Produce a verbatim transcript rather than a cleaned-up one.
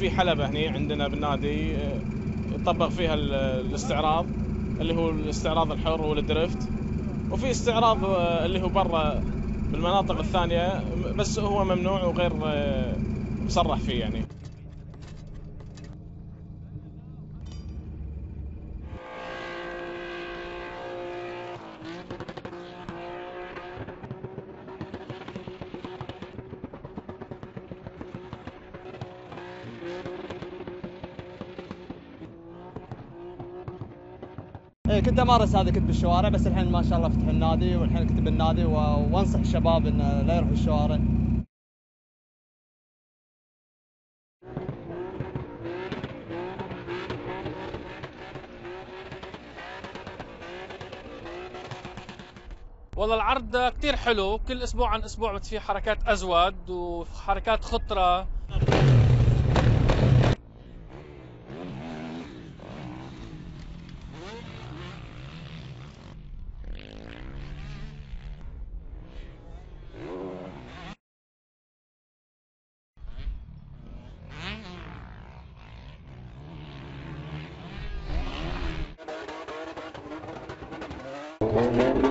في حلبة هني عندنا بالنادي يطبق فيها الاستعراض اللي هو الاستعراض الحر والدريفت، وفي استعراض اللي هو برا بالمناطق الثانية بس هو ممنوع وغير مصرح فيه يعني. ايه كنت امارس هذا، كنت بالشوارع، بس الحين ما شاء الله فتحوا النادي، والحين كنت بالنادي و... وانصح الشباب انه لا يروحوا الشوارع. والله العرض كتير حلو، كل اسبوع عن اسبوع في حركات ازود وحركات خطرة. Thank you.